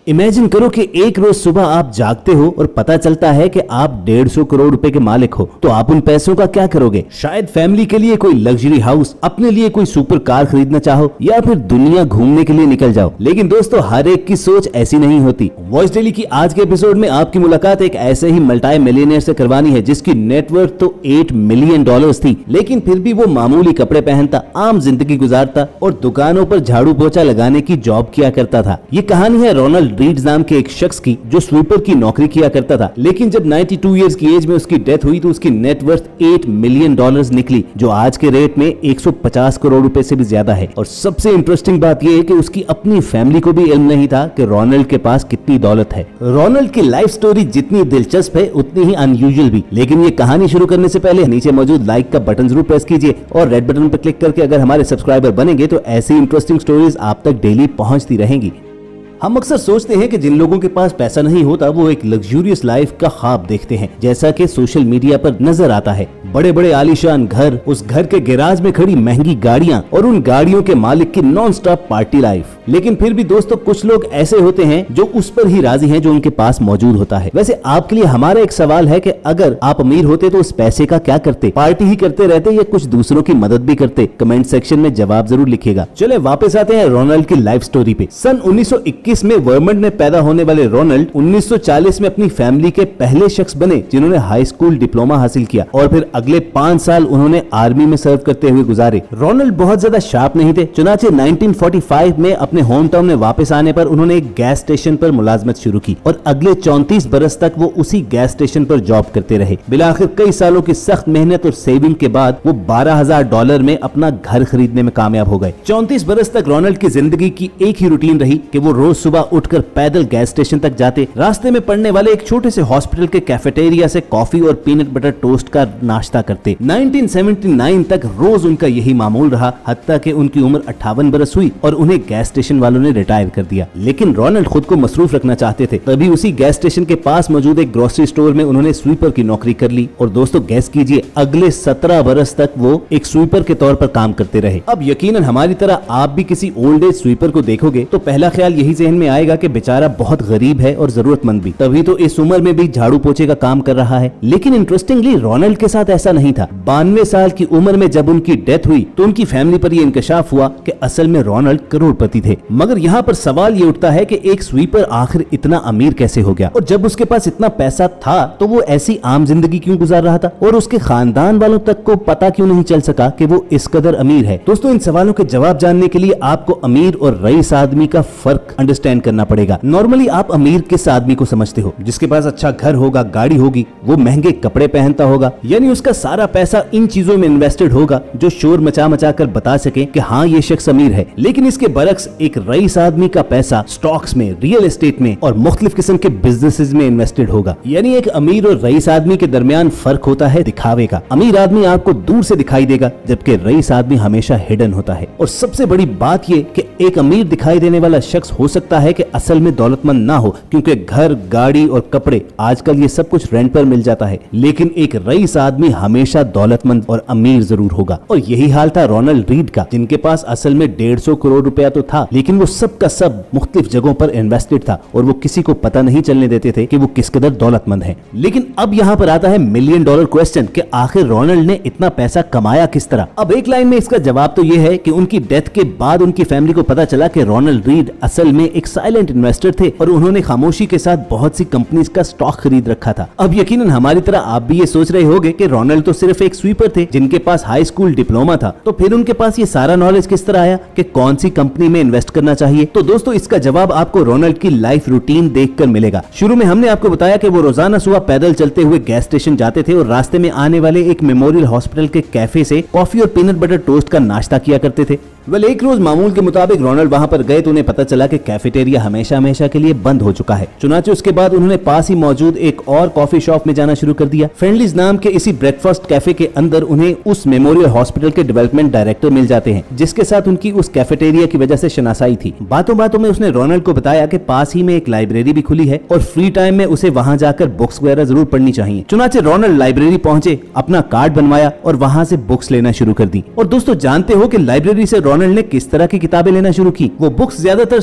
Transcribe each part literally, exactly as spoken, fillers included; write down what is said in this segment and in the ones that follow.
Imagine करो कि एक रोज सुबह आप जागते हो और पता चलता है कि आप डेढ़ सौ करोड़ रुपए के मालिक हो, तो आप उन पैसों का क्या करोगे? शायद फैमिली के लिए कोई लग्जरी हाउस, अपने लिए कोई सुपर कार खरीदना चाहो, या फिर दुनिया घूमने के लिए निकल जाओ। लेकिन दोस्तों, हर एक की सोच ऐसी नहीं होती। वॉइस डेली की आज के एपिसोड में आपकी मुलाकात एक ऐसे ही मल्टी मिलियनियर से करवानी है जिसकी नेटवर्थ तो आठ मिलियन डॉलर्स थी, लेकिन फिर भी वो मामूली कपड़े पहनता, आम जिंदगी गुजारता और दुकानों पर झाड़ू पोछा लगाने की जॉब किया करता था। ये कहानी है रोनाल्ड रीड्स नाम के एक शख्स की जो स्वीपर की नौकरी किया करता था, लेकिन जब बानवे इयर्स की एज में उसकी डेथ हुई तो उसकी नेटवर्थ आठ मिलियन डॉलर्स निकली, जो आज के रेट में एक सौ पचास करोड़ रुपए से भी ज्यादा है। और सबसे इंटरेस्टिंग बात यह है कि उसकी अपनी फैमिली को भी इल्म नहीं था कि रोनाल्ड के पास कितनी दौलत है। रोनाल्ड की लाइफ स्टोरी जितनी दिलचस्प है उतनी ही अनयूजुअल भी। लेकिन ये कहानी शुरू करने से पहले नीचे मौजूद लाइक का बटन जरूर प्रेस कीजिए और रेड बटन पर क्लिक करके अगर हमारे सब्सक्राइबर बनेंगे तो ऐसी इंटरेस्टिंग स्टोरीज आप तक डेली पहुंचती रहेंगी। हम अक्सर सोचते हैं कि जिन लोगों के पास पैसा नहीं होता वो एक लग्जूरियस लाइफ का ख्वाब देखते हैं, जैसा कि सोशल मीडिया पर नजर आता है। बड़े बड़े आलीशान घर, उस घर के गैराज में खड़ी महंगी गाड़ियां और उन गाड़ियों के मालिक की नॉन स्टॉप पार्टी लाइफ। लेकिन फिर भी दोस्तों, कुछ लोग ऐसे होते हैं जो उस पर ही राजी हैं जो उनके पास मौजूद होता है। वैसे आपके लिए हमारा एक सवाल है कि अगर आप अमीर होते तो उस पैसे का क्या करते? पार्टी ही करते रहते या कुछ दूसरों की मदद भी करते? कमेंट सेक्शन में जवाब जरूर लिखिएगा। चले वापस आते हैं रोनाल्ड की लाइफ स्टोरी पे। सन उन्नीस सौ इक्कीस में वर्मंड में पैदा होने वाले रोनाल्ड उन्नीस सौ चालीस में अपनी फैमिली के पहले शख्स बने जिन्होंने हाई स्कूल डिप्लोमा हासिल किया और फिर अगले पांच साल उन्होंने आर्मी में सर्व करते हुए गुजारे। रोनाल्ड बहुत ज्यादा शार्प नहीं थे, चुनाचे उन्नीस सौ पैंतालीस में अपने होम टाउन में वापस आने पर उन्होंने एक गैस स्टेशन पर मुलाजमत शुरू की और अगले चौंतीस बरस तक वो उसी गैस स्टेशन पर जॉब करते रहे। बिलाखिर कई सालों की सख्त मेहनत और सेविंग के बाद वो बारह हजार डॉलर में अपना घर खरीदने में कामयाब हो गए। चौंतीस बरस तक रोनाल्ड की जिंदगी की एक ही रूटीन रही कि वो रोज सुबह उठकर पैदल गैस स्टेशन तक जाते, रास्ते में पड़ने वाले एक छोटे से हॉस्पिटल के कैफेटेरिया से कॉफी और पीनट बटर टोस्ट का नाश्ता करते। उन्नीस सौ उन्यासी तक रोज उनका यही मामूल रहा, हत्ता कि उनकी उम्र अट्ठावन बरस हुई और उन्हें गैस स्टेशन वालों ने रिटायर कर दिया। लेकिन रोनाल्ड खुद को मसरूफ रखना चाहते थे, तभी उसी गैस स्टेशन के पास मौजूद एक ग्रोसरी स्टोर में उन्होंने स्वीपर की नौकरी कर ली। और दोस्तों, गैस कीजिए, अगले सत्रह बरस तक वो एक स्वीपर के तौर पर काम करते रहे। अब यकीनन हमारी तरह आप भी किसी ओल्ड एज स्वीपर को देखोगे तो पहला ख्याल यही जहन में आएगा कि बेचारा बहुत गरीब है और जरूरतमंद भी, तभी तो इस उम्र में भी झाड़ू पोछे का काम कर रहा है। लेकिन इंटरेस्टिंगली रोनाल्ड के साथ ऐसा नहीं था। बानवे साल की उम्र में जब उनकी डेथ हुई तो उनकी फैमिली पर यह इंकशाफ हुआ कि असल में रोनाल्ड करोड़पति थे। मगर यहाँ पर सवाल ये उठता है कि एक स्वीपर आखिर इतना अमीर कैसे हो गया, और जब उसके पास इतना पैसा था तो वो ऐसी आम जिंदगी क्यों गुजार रहा था और उसके खानदान वालों तक को पता क्यों नहीं चल सका कि वो इस कदर अमीर है? दोस्तों, इन सवालों के जवाब जानने के लिए आपको अमीर और रईस आदमी का फर्क अंडरस्टैंड करना पड़ेगा। नॉर्मली आप अमीर किस आदमी को समझते हो? जिसके पास अच्छा घर होगा, गाड़ी होगी, वो महंगे कपड़े पहनता होगा, यानी उसका सारा पैसा इन चीजों में इन्वेस्टेड होगा जो शोर मचा मचा कर बता सके कि हाँ ये शख्स अमीर है। लेकिन इसके बरक्स एक रईस आदमी का पैसा स्टॉक्स में, रियल एस्टेट में और मुख्तलिफ किस्म के बिजनेसेस में इन्वेस्टेड होगा। यानी एक अमीर और रईस आदमी के दरमियान फर्क होता है दिखावे का। अमीर आदमी आपको दूर से दिखाई देगा जबकि रईस आदमी हमेशा हिडन होता है। और सबसे बड़ी बात ये कि एक अमीर दिखाई देने वाला शख्स हो सकता है कि असल में दौलतमंद ना हो, क्योंकि घर, गाड़ी और कपड़े आजकल ये सब कुछ रेंट पर मिल जाता है। लेकिन एक रईस आदमी हमेशा दौलतमंद और अमीर जरूर होगा। और यही हाल था रोनाल्ड रीड का, जिनके पास असल में डेढ़ सौ करोड़ रुपया तो था, लेकिन वो सब का सब मुख्तलिफ जगहों पर इन्वेस्टेड था और वो किसी को पता नहीं चलने देते थे कि वो किस कदर दौलतमंद है। लेकिन अब यहाँ पर आता है मिलियन डॉलर क्वेश्चन कि आखिर रोनाल्ड ने इतना पैसा कमाया किस तरह? अब एक लाइन में इसका जवाब तो ये है कि उनकी डेथ के बाद उनकी फैमिली को पता चला कि रोनाल्ड रीड असल में एक साइलेंट इन्वेस्टर थे और उन्होंने खामोशी के साथ बहुत सी कंपनीज का स्टॉक खरीद रखा था। अब यकीनन हमारी तरह आप भी ये सोच रहे होंगे कि रोनाल्ड तो सिर्फ एक स्वीपर थे जिनके पास हाई स्कूल डिप्लोमा था, तो फिर उनके पास ये सारा नॉलेज किस तरह आया कि कौन सी कंपनी में इन्वेस्ट करना चाहिए? तो दोस्तों, इसका जवाब आपको रोनाल्ड की लाइफ रूटीन देखकर मिलेगा। शुरू में हमने आपको बताया कि वो रोजाना सुबह पैदल चलते हुए गैस स्टेशन जाते थे और रास्ते में आने वाले एक मेमोरियल हॉस्पिटल के कैफे से कॉफी और पीनट बटर टोस्ट का नाश्ता किया करते थे। वेल एक रोज मामूल के मुताबिक रोनाल्ड वहां पर गए तो उन्हें पता चला कि कैफेटेरिया हमेशा हमेशा के लिए बंद हो चुका है। चुनाचे उसके बाद उन्होंने पास ही मौजूद एक और कॉफी शॉप में जाना शुरू कर दिया। फ्रेंडलीज नाम के इसी ब्रेकफास्ट कैफे के अंदर उन्हें उस मेमोरियल हॉस्पिटल के डेवलपमेंट डायरेक्टर मिल जाते हैं, जिसके साथ उनकी उस कैफेटेरिया की वजह से शनासाई थी। बातों बातों में उसने रोनाल्ड को बताया कि पास ही में एक लाइब्रेरी भी खुली है और फ्री टाइम में उसे वहां जाकर बुक्स वगैरह जरूर पढ़नी चाहिए। चुनाचे रोनाल्ड लाइब्रेरी पहुंचे, अपना कार्ड बनवाया और वहां से बुक्स लेना शुरू कर दी। और दोस्तों, जानते हो कि लाइब्रेरी से रोनाल्ड ने किस तरह की किताबें लेना शुरू की? वो बुक्स ज्यादातर स्टॉक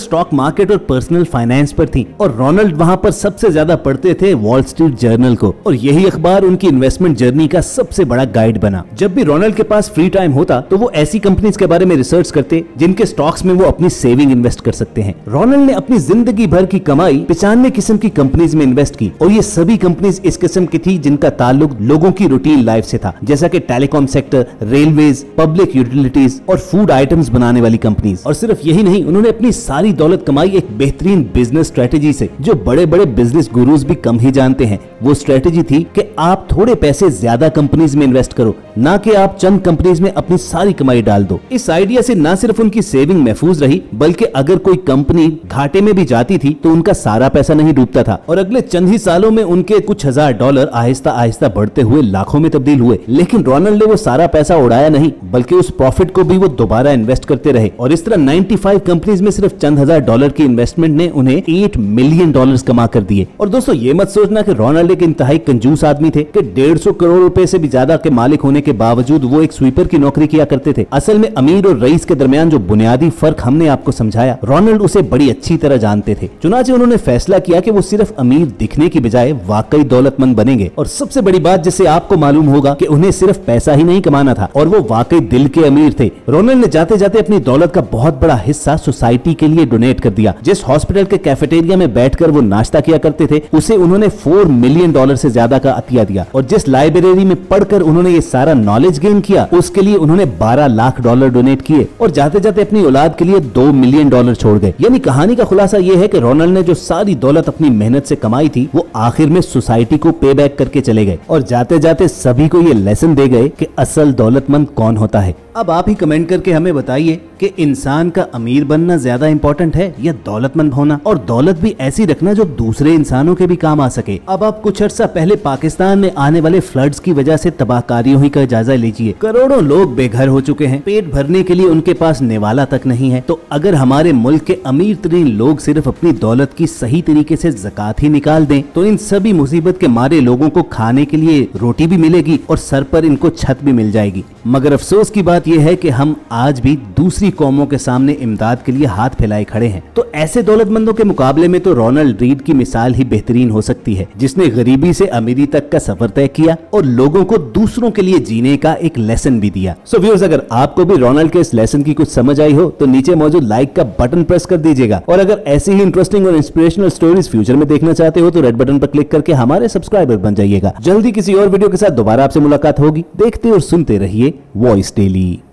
मार्केट और पर्सनल फाइनेंस पर थी और रोनाल्ड वहाँ पर सबसे ज्यादा पढ़ते थे वॉल स्ट्रीट जर्नल को और यही अखबार उनकी इन्वेस्टमेंट जर्नी का सबसे बड़ा गाइड बना। जब भी रोनाल्ड के पास फ्री टाइम होता तो वो ऐसी कंपनीज के बारे में रिसर्च करते जिनके स्टॉक्स में वो अपनी सेविंग इन्वेस्ट कर सकते हैं। रोनाल्ड ने अपनी जिंदगी भर की कमाई पिचानवे किस्म की कंपनीज में इन्वेस्ट की और ये सभी कंपनीज इस किस्म की थी जिनका ताल्लुक लोगों की रूटीन लाइफ से था, जैसा कि telecom sector, railways, public utilities और फूड आइटम्स बनाने वाली कंपनीज। और सिर्फ यही नहीं, उन्होंने अपनी सारी दौलत कमाई एक बेहतरीन बिजनेस स्ट्रेटेजी से, जो बड़े बड़े बिजनेस गुरुज भी कम ही जानते हैं। वो स्ट्रेटेजी थी कि आप थोड़े पैसे ज्यादा कंपनीज में इन्वेस्ट करो, ना कि आप चंद कंपनीज में अपनी सारी कमाई डाल दो। इस आइडिया से न सिर्फ उनकी सेविंग महफूज रही, बल्कि अगर कोई कंपनी घाटे में भी जाती थी तो उनका सारा पैसा नहीं डूबता था और अगले चंद ही सालों में उनके कुछ हजार डॉलर आहिस्ता आहिस्ता बढ़ते हुए लाखों में तब्दील हुए। लेकिन रोनाल्ड ने वो सारा पैसा उड़ाया नहीं, बल्कि उस प्रॉफिट को भी वो दोबारा इन्वेस्ट करते रहे और इस तरह पचानवे कंपनीज में सिर्फ चंद हजार डॉलर की इन्वेस्टमेंट ने उन्हें आठ मिलियन डॉलर्स कमा कर दिए। और दोस्तों, ये मत सोचना कि रोनाल्ड एक इंतहाई कंजूस आदमी थे कि डेढ़ सौ करोड़ रुपए से भी ज्यादा के मालिक होने के बावजूद वो एक स्वीपर की नौकरी किया करते थे। असल में अमीर और रईस के दरमियान जो बुनियादी फर्क हमने आपको समझाया, रोनाल्ड उसे बड़ी अच्छी तरह जानते थे। चुनांचे उन्होंने फैसला किया कि वो सिर्फ अमीर दिखने की बजाय वाकई दौलतमंद बनेंगे। और सबसे बड़ी बात जिसे आपको मालूम होगा कि उन्हें सिर्फ पैसा ही नहीं कमाना था और वो वाकई दिल के अमीर थे। रोनाल्ड ने जाते जाते अपनी दौलत का बहुत बड़ा हिस्सा सोसाइटी के लिए डोनेट कर दिया। जिस हॉस्पिटल के कैफेटेरिया में बैठकर वो नाश्ता किया करते थे, उसे उन्होंने फोर मिलियन डॉलर से ज्यादा का अतिया दिया और जिस लाइब्रेरी में पढ़कर उन्होंने ये सारा नॉलेज गेन किया, उसके लिए उन्होंने बारह लाख डॉलर डोनेट किए और जाते जाते अपनी औलाद के लिए दो मिलियन डॉलर छोड़ गए। यानी कहानी का खुलासा ये है कि रोनाल्ड ने जो सारी दौलत अपनी मेहनत से कमाई थी, वो आखिर में सोसाइटी को पे बैक करके चले गए और जाते जाते सभी को ये लेसन दे गए कि असल दौलतमंद कौन होता है। अब आप ही कमेंट करके हमें बताइए कि इंसान का अमीर बनना ज्यादा इंपॉर्टेंट है या दौलतमंद होना, और दौलत भी ऐसी रखना जो दूसरे इंसानों के भी काम आ सके। अब आप कुछ अर्सा पहले पाकिस्तान में आने वाले फ्लड्स की वजह से तबाहकारियों ही का जायजा लीजिए। करोड़ों लोग बेघर हो चुके हैं, पेट भरने के लिए उनके पास निवाला तक नहीं है। तो अगर हमारे मुल्क के अमीर तरीन लोग सिर्फ अपनी दौलत की सही तरीके से ज़कात ही निकाल दें, तो इन सभी मुसीबत के मारे लोगों को खाने के लिए रोटी भी मिलेगी और सर पर इनको छत भी मिल जाएगी। मगर अफसोस की बात यह है कि हम आज भी दूसरी कौमों के सामने इमदाद के लिए हाथ फैलाए खड़े हैं। तो ऐसे दौलतमंदों के मुकाबले में तो रोनाल्ड रीड की मिसाल ही बेहतरीन हो सकती है, जिसने गरीबी से अमीरी तक का सफर तय किया और लोगों को दूसरों के लिए जीने का एक लेसन भी दिया। सो व्यूअर्स, अगर आपको भी रोनाल्ड के इस लेसन की कुछ समझ आई हो तो नीचे मौजूद लाइक का बटन प्रेस कर दीजिएगा और अगर ऐसी ही इंटरेस्टिंग और इंस्पिरेशनल स्टोरीज फ्यूचर में देखना चाहते हो तो रेड बटन पर क्लिक करके हमारे सब्सक्राइबर बन जाइएगा। जल्दी किसी और वीडियो के साथ दोबारा आपसे मुलाकात होगी। देखते और सुनते रहिए वॉइस डेली।